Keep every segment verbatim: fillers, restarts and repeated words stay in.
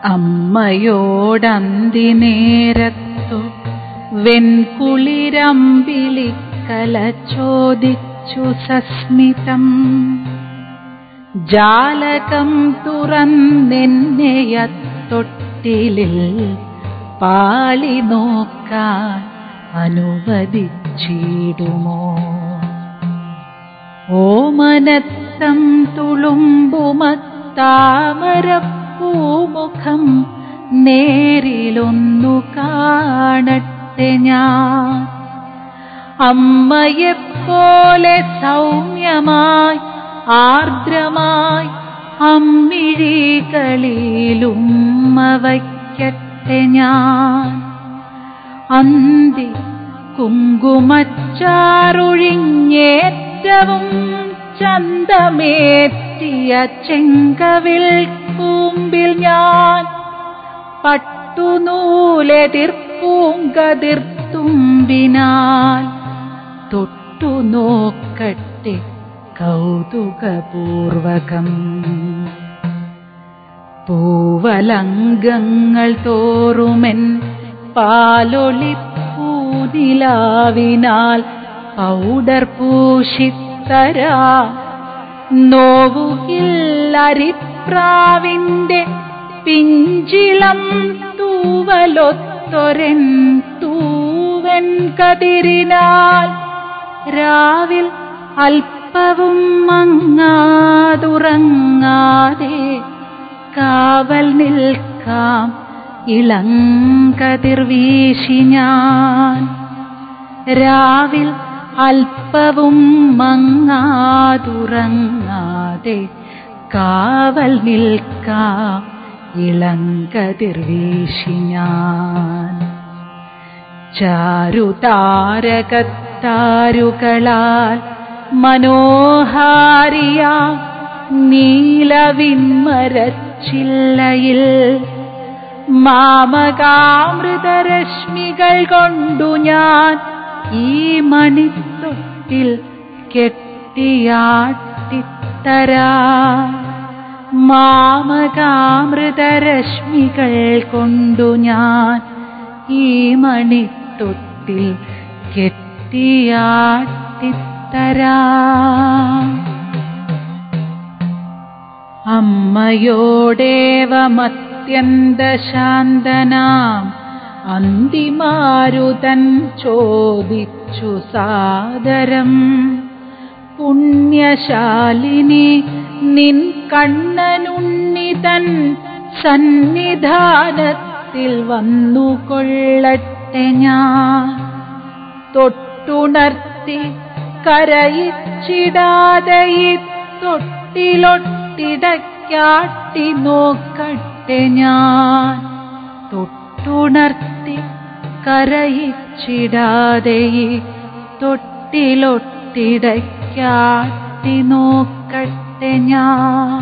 അമ്മയോടന്തിനേരത്തു വെൺകുളിരമ്പിളിക്കല ചോദിച്ചു സസ്മിതം. ജാലകം തുറന്നെന്നെയത്തൊട്ടിലിൽ പാളി നോക്കാൻ അനുവദിച്ചിടുമോ? ഓമനത്തം തുളുമ്പുമത്താമരപ്പൂമുഖം നേരിലൊന്നു കാണട്ടെ ഞാൻ. അമ്മയെപ്പോലെ സൗമ്യമായി ആർദ്രമായി അമ്മിഴികളിലുമ്മ വയ്ക്കട്ടെ ഞാൻ. അന്തി കുങ്കുമച്ചാറൊഴിഞ്ഞേറ്റവും ചന്തമേറ്റിയ ചെങ്കവിൽ കൂമ്പിൽ ഞാൻ പട്ടുനൂലെതിർപ്പൂങ്കതിർത്തുമ്പിനാൽ തൊട്ടു നോക്കട്ടെ കൗതുകപൂർവകം. പൂവലംഗങ്ങൾ തോറുമെൻ പാലൊളിപ്പൂനിലാവിനാൽ പൗഡർ പൂശിത്തരാ. നോവുകില്ലരിപ്രാവിന്റെ പിഞ്ചിളം തൂവലൊത്തൊരൻ തൂവൻ കതിരിനാൽ രാവിൽ അല്പവും മങ്ങാതുറങ്ങാതെ കാവൽ നിൽക്കാം ഇളങ്കതിർ വീശി ഞാൻ. രാവിൽ അല്പവും മങ്ങാതുറങ്ങാതെ കാവൽ നിൽക്കാം ഇളങ്കതിർ വീശി ഞാൻ. ചാരുതാരകത്താരുകളാൽ മനോഹാരിയ നീലവിന്മരച്ചില്ലയിൽ മാമകാമൃതരശ്മികൾ കൊണ്ടു ഞാൻ ഈ മണിത്തൊട്ടിൽ കെട്ടിയാട്ടിത്തരാ. മാമകാമൃതരശ്മികൾ കൊണ്ടു ഞാൻ ഈ മണിത്തൊട്ടിൽ കെട്ടിയാട്ടിത്തരാ. അമ്മയോടേവമത്യന്തശാന്തനാം അന്തിമാരുതൻ ചോദിച്ചു സാദരം. പുണ്യശാലിനി നിൻ കണ്ണനുണ്ണിതൻ സന്നിധാനത്തിൽ വന്നുകൊള്ളട്ടെ ഞാൻ. തൊട്ടുണർത്തി കരയിച്ചിടാതെ ഈ തൊട്ടിലൊട്ടിടയ്ക്കാട്ടി നോക്കട്ടെ ഞാൻ. തൊട്ടുണർത്തി കരയിച്ചിടാതെ ഈ തൊട്ടിലൊട്ടിടയ്ക്കാട്ടി നോക്കട്ടെ ഞാൻ.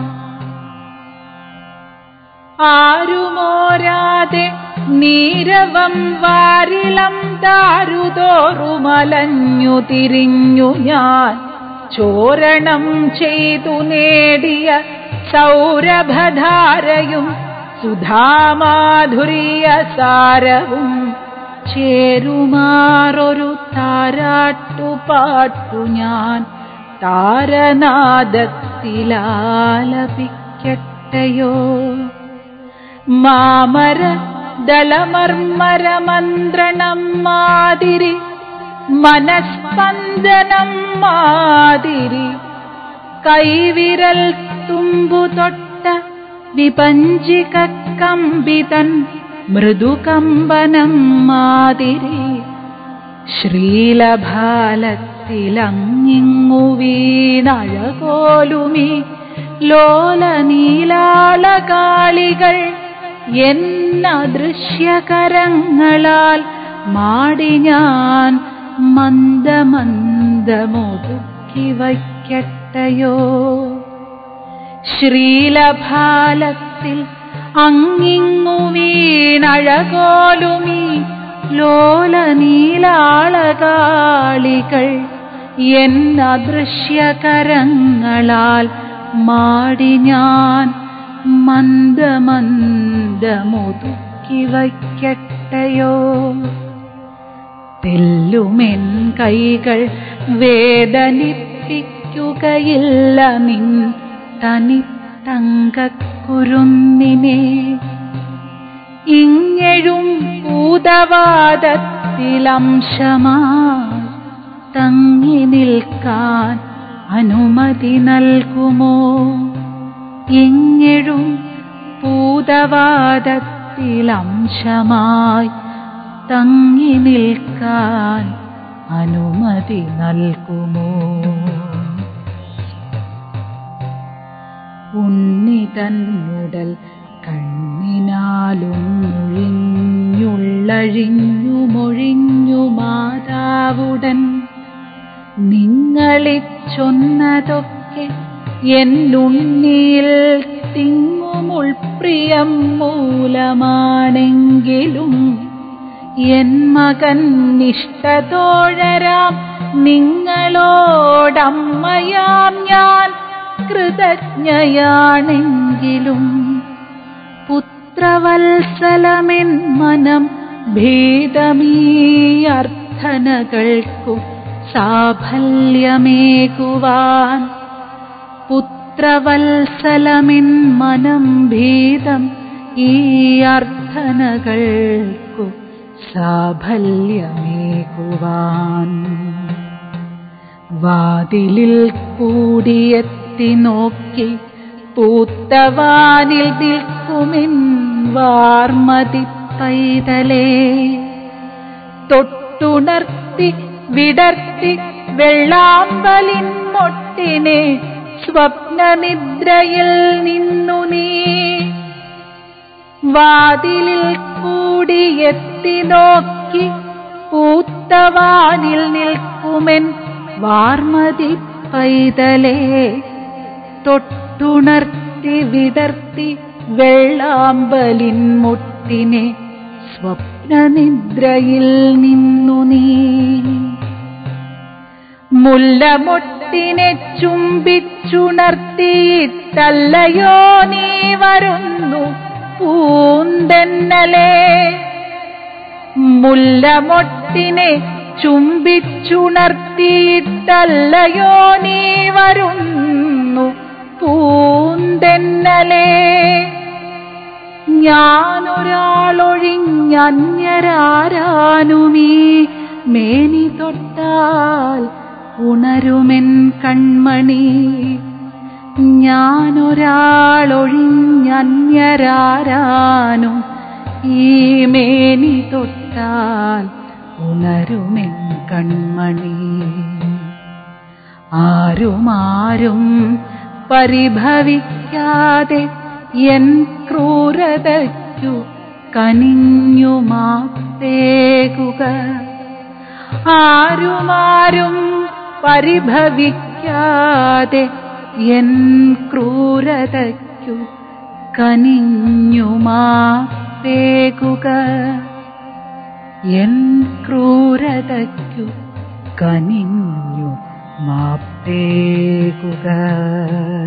ആരുമോരാതെ നീരവം വാരിളം ദാരുതോറുമലഞ്ഞു തിരിഞ്ഞു ഞാൻ ചോരണം ചെയ്തു നേടിയ സൗരഭധാരയും സുധാമാധുര്യ സാരവും ചേരുമാറൊരു താരാട്ടുപാട്ടു ഞാൻ താരനാദത്തിലാലപിക്കട്ടെയോ. മാമര ദളമർമര മന്ത്രണം മാതിരി മനസ്പന്ദനം മാതിരി കൈവിരൽ തുമ്പു തൊട്ട വിപഞ്ചിക കമ്പിതൻ മൃദുകമ്പനം മാതിരി ശ്രീലഭാലത്തിലങ്ങിങ്ങു വീണഴകോലുമി ലോലനീലാളകാളികൾ എന്നദൃശ്യകരങ്ങളാൽ മാടി ഞാൻ മന്ദമന്ദമൊതുക്കി വയ്ക്കട്ടെയോ. ശ്രീലഭാലത്തിൽ അങ്ങിങ്ങു വീണഴകോലുമീ ലോലനീലാളകാളികൾ എന്നദൃശ്യകരങ്ങളാൽ മാടി ഞാൻ മന്ദമന്ദമൊതുക്കി ജീവിതമൊതുക്കി വയ്ക്കട്ടെയോ? തെല്ലുമെൻ കൈകൾ വേദനിപ്പിക്കുകയില്ല നിൻ തനിത്തങ്കക്കുരുന്നിനെ. ഇങ്ങഴും ഭൂതവാദത്തിലംശമായി തങ്ങി നിൽക്കാൻ അനുമതി നൽകുമോ? ഇങ്ങഴും ഭൂതവാദത്തിലംശമായി തങ്ങി നിൽക്കാൻ അനുമതി നൽകുമോ? ഉണ്ണിതന്നുടൽ കണ്ണിനാലും മുഴിഞ്ഞുള്ളഴിഞ്ഞു മൊഴിഞ്ഞു മാതാവുടൻ നിങ്ങളിച്ചൊന്നതൊക്കെ എന്നുണ്ണിയിൽ തിങ്ങുമുൾപ്രിയം മൂലമാണെങ്കിലും എൻ മകൻ നിഷ്ഠതോഴരാം നിങ്ങളോടമ്മയാം ഞാൻ കൃതജ്ഞയാണെങ്കിലും പുത്രവത്സലമെൻ മനം ഭേദമീ അർത്ഥനകൾക്കു സാഫല്യമേകുവാൻ. പുത്രവത്സലമെൻ മനം ഭേദം ഈ അർത്ഥനകൾക്കു സാഫല്യമേകുവാൻ. വാതിലിൽ കൂടിയെത്തി നോക്കി പൂത്തവാനിൽ നിൽക്കുമിൻ വാർമതി പൈതലേ, തൊട്ടുണർത്തി വിടർത്തി വെള്ളാമ്പലിൻ മൊട്ടിനെ സ്വപ്നനിദ്രയിൽ നിന്നു നീ. വാതിലിൽ കൂടിയെത്തി നോക്കി പൂത്തവാനിൽ നിൽക്കുമെൻ വാർമതി പൈതലേ, തൊട്ടുണർത്തി വിടർത്തി വെള്ളാമ്പലിൻ മുട്ടിനെ സ്വപ്നനിദ്രയിൽ നിന്നു നീ. മുല്ലമൊട്ടിനെ ചുംബിച്ചുണർത്തിയിട്ടല്ലയോ നീ വരുന്നു പൂന്തെന്നലേ? മുല്ലമൊട്ടിനെ ചുംബിച്ചുണർത്തിയിട്ടല്ലയോ നീ വരുന്നു പൂന്തെന്നലേ? ഞാനൊരാളൊഴിഞ്ഞന്യരാരാനുമീ മേനി തൊട്ടാൽ ഉണരുമെൻ കൺമണി. ഞാനൊരാളൊഴിഞ്ഞന്യരാരാനും ഈ മേനി തൊട്ടാൽ ഉണരുമെൻ കൺമണി. ആരുമാരും പരിഭവിക്കാതെ എൻ ക്രൂരതയ്ക്കു കനിഞ്ഞു മാപ്പേകുക. ആരുമാരും പരിഭവിക്കാതെ എൻ ക്രൂരതയ്ക്കു കനിഞ്ഞു മാപ്പേകുക. എൻ ക്രൂരതയ്ക്കു കനിഞ്ഞു മാപ്പേകുക.